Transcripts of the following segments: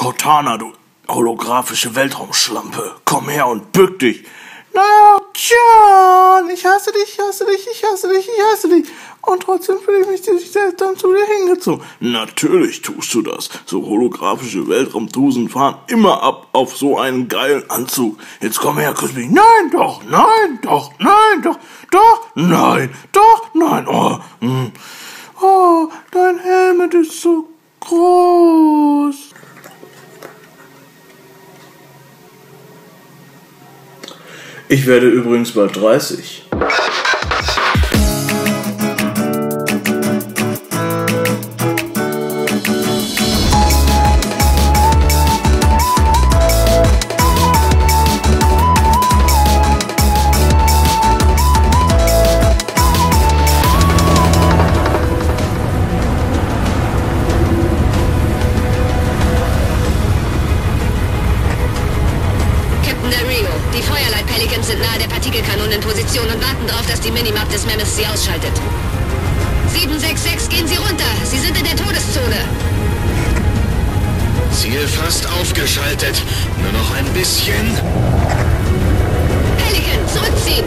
Cortana, du holographische Weltraumschlampe, komm her und bück dich. Na, John, ich hasse dich, ich hasse dich, ich hasse dich, ich hasse dich. Und trotzdem fühle ich mich dann zu dir hingezogen. Natürlich tust du das. So holographische Weltraumtusen fahren immer ab auf so einen geilen Anzug. Jetzt komm her, küss mich. Nein, doch, nein, doch, nein, doch, doch, nein, doch, nein. Oh, dein Helmet ist so groß. Ich werde übrigens bald 30. Die Feuerleit-Pelicans sind nahe der Partikelkanonenposition und warten darauf, dass die Minimap des Mammoths sie ausschaltet. 766, gehen Sie runter! Sie sind in der Todeszone! Ziel fast aufgeschaltet. Nur noch ein bisschen. Pelican, zurückziehen!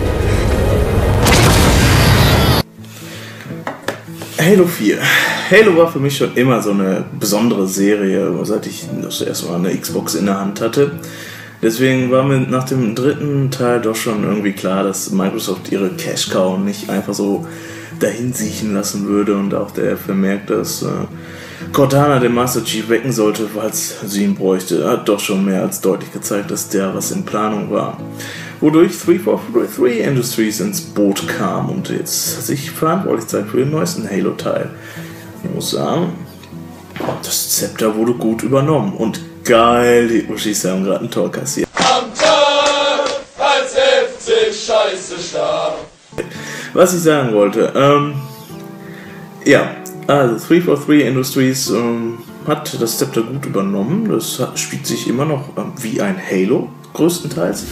Halo 4. Halo war für mich schon immer so eine besondere Serie, seit ich das erste Mal eine Xbox in der Hand hatte. Deswegen war mir nach dem dritten Teil doch schon irgendwie klar, dass Microsoft ihre Cash-Cow nicht einfach so dahin siechen lassen würde und auch der Vermerk, dass Cortana den Master Chief wecken sollte, falls sie ihn bräuchte, hat doch schon mehr als deutlich gezeigt, dass der was in Planung war. Wodurch 343 Industries ins Boot kam und jetzt sich verantwortlich zeigt für den neuesten Halo-Teil. Ich muss sagen, das Zepter wurde gut übernommen und geil, die Uschis haben gerade einen Tor kassiert. Am Tag, als FC Scheiße starb. Was ich sagen wollte, ja, also 343 Industries hat das Zepter gut übernommen. Das spielt sich immer noch wie ein Halo, größtenteils.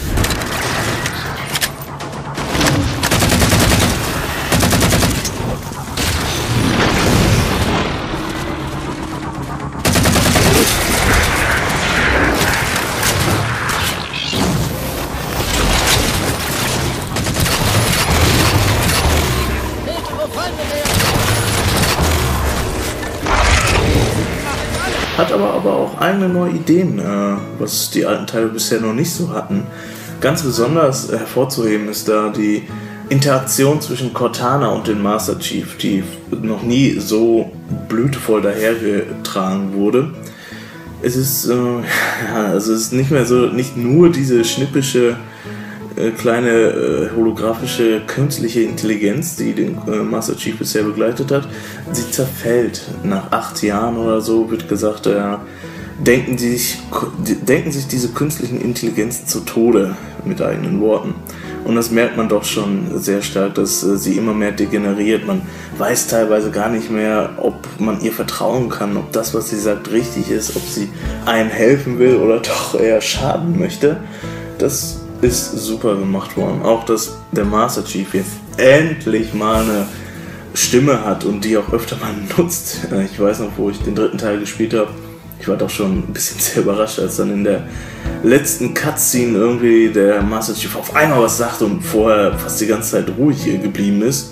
Hat aber auch eigene neue Ideen, was die alten Teile bisher noch nicht so hatten. Ganz besonders hervorzuheben ist da die Interaktion zwischen Cortana und dem Master Chief, die noch nie so blütevoll dahergetragen wurde. Es ist, es ist nicht mehr so, nicht nur diese schnippische kleine holographische künstliche Intelligenz, die den Master Chief bisher begleitet hat, sie zerfällt. Nach 8 Jahren oder so wird gesagt, denken sich diese künstlichen Intelligenzen zu Tode, mit eigenen Worten. Und das merkt man doch schon sehr stark, dass sie immer mehr degeneriert. Man weiß teilweise gar nicht mehr, ob man ihr vertrauen kann, ob das, was sie sagt, richtig ist, ob sie einem helfen will oder doch eher schaden möchte. Das ist super gemacht worden. Auch, dass der Master Chief jetzt endlich mal eine Stimme hat und die auch öfter mal nutzt. Ich weiß noch, wo ich den dritten Teil gespielt habe. Ich war doch schon ein bisschen sehr überrascht, als dann in der letzten Cutscene irgendwie der Master Chief auf einmal was sagt und vorher fast die ganze Zeit ruhig geblieben ist.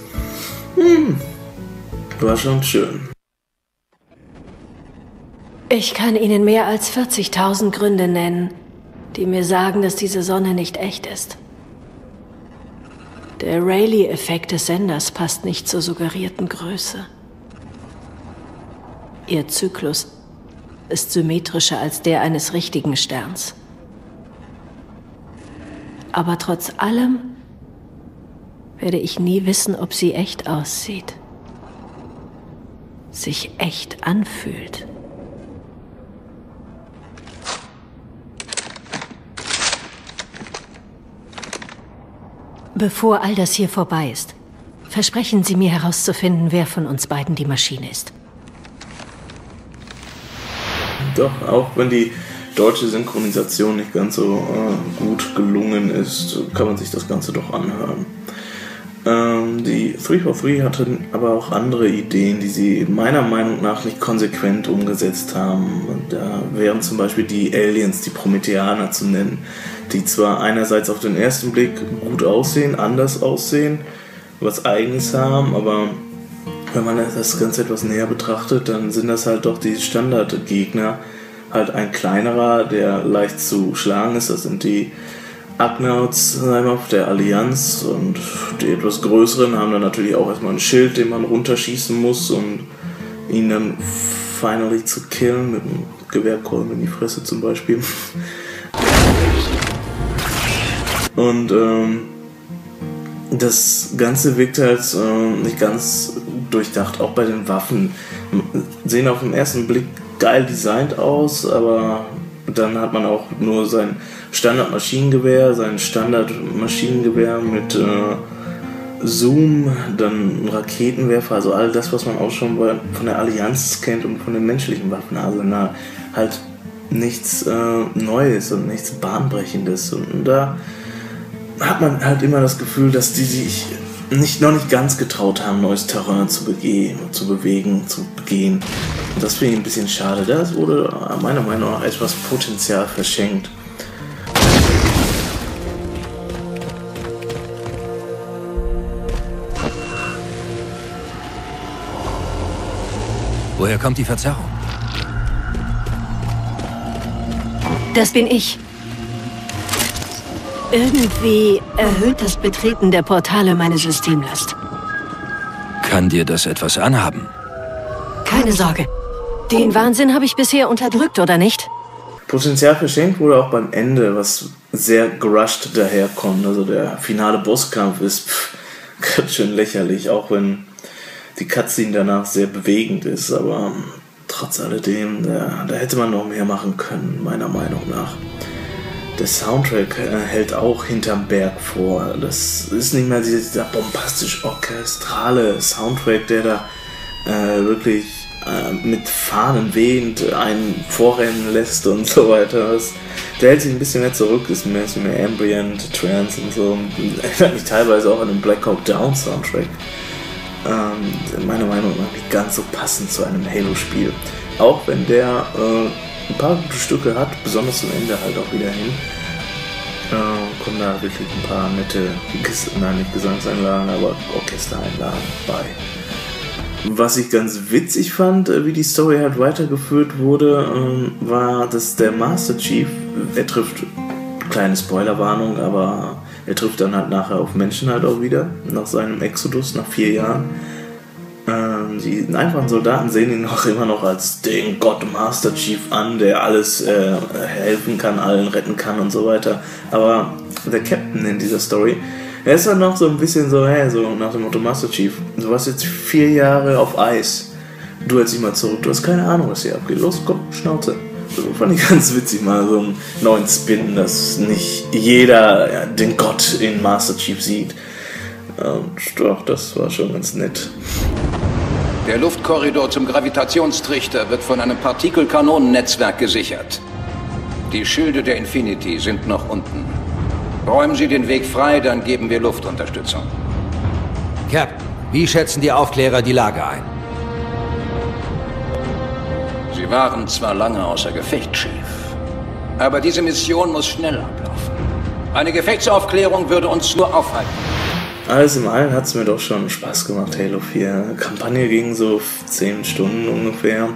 War schon schön. Ich kann Ihnen mehr als 40.000 Gründe nennen, die mir sagen, dass diese Sonne nicht echt ist. Der Rayleigh-Effekt des Senders passt nicht zur suggerierten Größe. Ihr Zyklus ist symmetrischer als der eines richtigen Sterns. Aber trotz allem werde ich nie wissen, ob sie echt aussieht, sich echt anfühlt. Bevor all das hier vorbei ist, versprechen Sie mir herauszufinden, wer von uns beiden die Maschine ist. Doch, auch wenn die deutsche Synchronisation nicht ganz so gut gelungen ist, kann man sich das Ganze doch anhören. Die 343 hatten aber auch andere Ideen, die sie meiner Meinung nach nicht konsequent umgesetzt haben. Und da wären zum Beispiel die Aliens, die Prometheaner zu nennen, die zwar einerseits auf den ersten Blick gut aussehen, anders aussehen, was Eigenes haben, aber wenn man das Ganze etwas näher betrachtet, dann sind das halt doch die Standardgegner. Halt ein kleinerer, der leicht zu schlagen ist, das sind die Ugnaughts der Allianz, und die etwas größeren haben dann natürlich auch erstmal ein Schild, den man runterschießen muss, um ihn dann finally zu killen, mit einem Gewehrkolben in die Fresse zum Beispiel. Und das Ganze wirkt halt nicht ganz durchdacht, auch bei den Waffen. Sehen auf den ersten Blick geil designt aus, aber dann hat man auch nur sein Standard-Maschinengewehr mit Zoom, dann ein Raketenwerfer, also all das, was man auch schon von der Allianz kennt und von den menschlichen Waffen. Also halt nichts Neues und nichts Bahnbrechendes. Und da hat man halt immer das Gefühl, dass die sich noch nicht ganz getraut haben, neues Terrain zu begehen. Und das finde ich ein bisschen schade. Das wurde meiner Meinung nach etwas Potenzial verschenkt. Woher kommt die Verzerrung? Das bin ich. Irgendwie erhöht das Betreten der Portale meine Systemlast. Kann dir das etwas anhaben? Keine Sorge. Den Wahnsinn habe ich bisher unterdrückt, oder nicht? Potenzial verschenkt wurde auch beim Ende, was sehr gerusht daherkommt. Also der finale Bosskampf ist ganz schön lächerlich, auch wenn die Cutscene danach sehr bewegend ist. Aber trotz alledem, da hätte man noch mehr machen können, meiner Meinung nach. Der Soundtrack hält auch hinterm Berg vor. Das ist nicht mehr dieser bombastisch orchestrale Soundtrack, der da wirklich mit Fahnen wehend einen vorrennen lässt und so weiter. Der hält sich ein bisschen mehr zurück, ist mehr Ambient, Trance und so. Erinnert mich teilweise auch an den Black Hawk Down Soundtrack. Meiner Meinung nach nicht ganz so passend zu einem Halo-Spiel. Auch wenn der ein paar gute Stücke hat, besonders zum Ende halt auch wieder hin. Kommen da wirklich ein paar nette, nicht Gesangseinlagen, aber Orchestereinlagen bei. Was ich ganz witzig fand, wie die Story halt weitergeführt wurde, war, dass der Master Chief, er trifft, kleine Spoilerwarnung, aber er trifft dann halt nachher auf Menschen halt auch wieder, nach seinem Exodus, nach 4 Jahren. Die einfachen Soldaten sehen ihn immer noch als den Gott Master Chief an, der alles helfen kann, allen retten kann und so weiter. Aber der Captain in dieser Story, er ist dann noch so ein bisschen so nach dem Motto: Master Chief, du warst jetzt 4 Jahre auf Eis, du hältst dich mal zurück, du hast keine Ahnung, was hier abgeht, los, komm, Schnauze. So fand ich ganz witzig, mal so einen neuen Spin, dass nicht jeder den Gott in Master Chief sieht. Und doch, das war schon ganz nett. Der Luftkorridor zum Gravitationstrichter wird von einem Partikelkanonennetzwerk gesichert. Die Schilde der Infinity sind noch unten. Räumen Sie den Weg frei, dann geben wir Luftunterstützung. Captain, wie schätzen die Aufklärer die Lage ein? Sie waren zwar lange außer Gefecht, Chief, aber diese Mission muss schnell ablaufen. Eine Gefechtsaufklärung würde uns nur aufhalten. Alles in allem hat es mir doch schon Spaß gemacht, Halo 4. Die Kampagne ging so 10 Stunden ungefähr.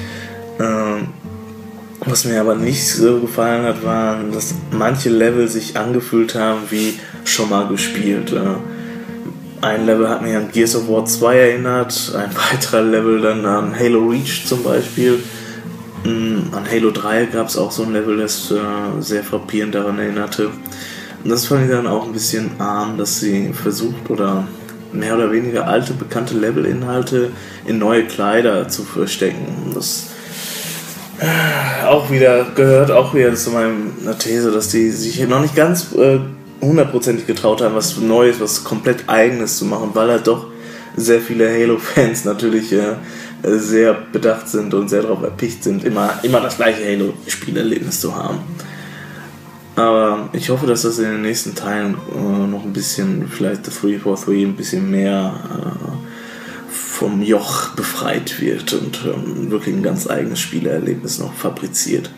Was mir aber nicht so gefallen hat, waren, dass manche Level sich angefühlt haben wie schon mal gespielt. Ein Level hat mich an Gears of War 2 erinnert, ein weiterer Level dann an Halo Reach zum Beispiel. An Halo 3 gab es auch so ein Level, das sehr frappierend daran erinnerte. Und das fand ich dann auch ein bisschen arm, dass sie versucht, oder mehr oder weniger alte, bekannte Levelinhalte in neue Kleider zu verstecken. Das gehört auch wieder zu meiner These, dass die sich noch nicht ganz hundertprozentig getraut haben, was Neues, was komplett Eigenes zu machen, weil halt doch sehr viele Halo-Fans natürlich sehr bedacht sind und sehr darauf erpicht sind, immer das gleiche Halo-Spielerlebnis zu haben. Aber ich hoffe, dass das in den nächsten Teilen noch ein bisschen, vielleicht The 343 ein bisschen mehr vom Joch befreit wird und wirklich ein ganz eigenes Spielerlebnis noch fabriziert.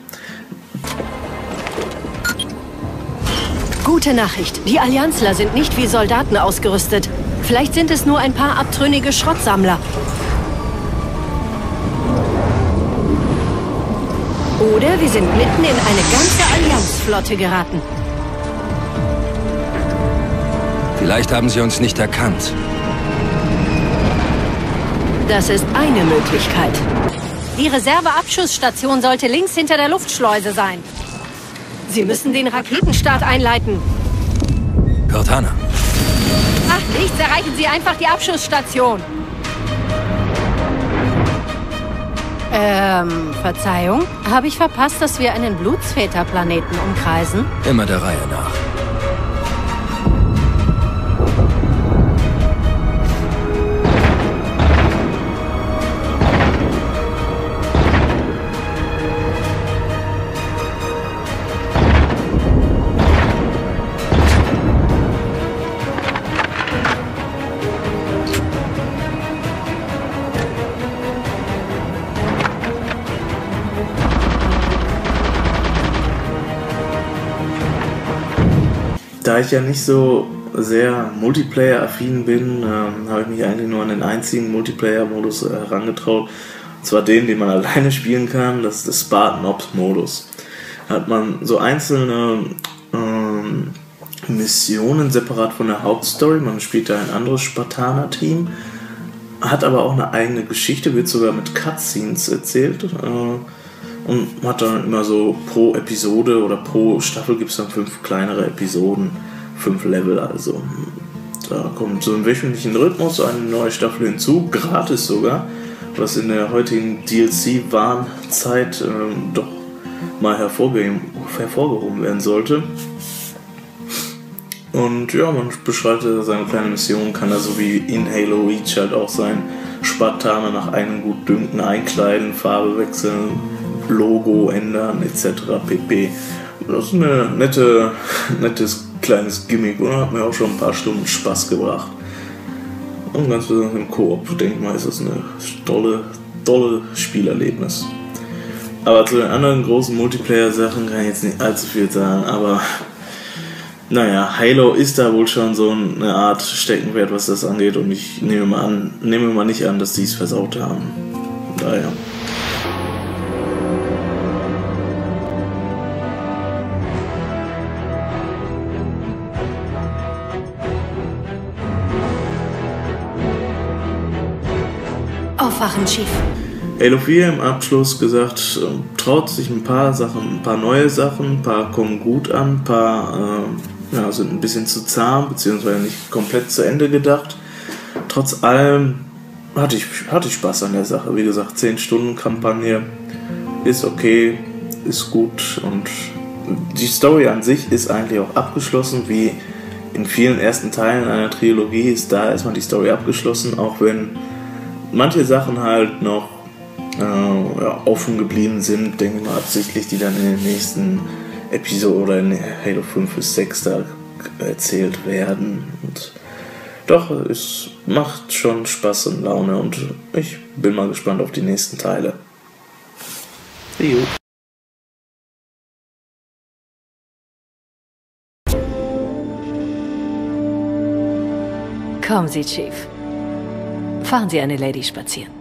Gute Nachricht. Die Allianzler sind nicht wie Soldaten ausgerüstet. Vielleicht sind es nur ein paar abtrünnige Schrottsammler. Oder wir sind mitten in eine ganze Allianzflotte geraten. Vielleicht haben sie uns nicht erkannt. Das ist eine Möglichkeit. Die Reserveabschussstation sollte links hinter der Luftschleuse sein. Sie müssen den Raketenstart einleiten. Cortana. Ach, nichts, erreichen Sie einfach die Abschussstation. Verzeihung? Habe ich verpasst, dass wir einen Blutsväterplaneten umkreisen? Immer der Reihe nach. Da ich ja nicht so sehr Multiplayer-affin bin, habe ich mich eigentlich nur an den einzigen Multiplayer-Modus herangetraut. Und zwar den man alleine spielen kann, das ist der Spartan Ops-Modus. Da hat man so einzelne Missionen separat von der Hauptstory. Man spielt da ein anderes Spartaner-Team, hat aber auch eine eigene Geschichte, wird sogar mit Cutscenes erzählt. Und hat dann immer so pro Episode oder pro Staffel gibt es dann 5 kleinere Episoden, 5 Level also. Da kommt so im wöchentlichen Rhythmus eine neue Staffel hinzu, gratis sogar, was in der heutigen DLC-Warnzeit doch mal hervorgehoben werden sollte. Und ja, man beschreitet seine kleine Mission, kann da so wie in Halo Reach halt auch sein Spartaner nach eigenem Gutdünken einkleiden, Farbe wechseln, Logo ändern etc. pp. Das ist ein nettes kleines Gimmick und hat mir auch schon ein paar Stunden Spaß gebracht. Und ganz besonders im Koop, denke ich mal, ist das eine tolle Spielerlebnis. Aber zu den anderen großen Multiplayer-Sachen kann ich jetzt nicht allzu viel sagen, aber naja, Halo ist da wohl schon so eine Art Steckenpferd, was das angeht, und ich nehme mal nicht an, dass die es versaut haben. Daher. Aufwachen, Chief. Halo 4 im Abschluss gesagt, traut sich ein paar neue Sachen, ein paar kommen gut an, ein paar sind ein bisschen zu zahm, beziehungsweise nicht komplett zu Ende gedacht. Trotz allem hatte ich Spaß an der Sache. Wie gesagt, 10-Stunden-Kampagne ist okay, ist gut, und die Story an sich ist eigentlich auch abgeschlossen, wie in vielen ersten Teilen einer Trilogie ist da erstmal die Story abgeschlossen, auch wenn manche Sachen halt noch offen geblieben sind, denke ich mal absichtlich, die dann in den nächsten Episoden oder in Halo 5 bis 6 da erzählt werden. Und doch, es macht schon Spaß und Laune und ich bin mal gespannt auf die nächsten Teile. See you. Kommen Sie, Chief. Fahren Sie eine Lady spazieren.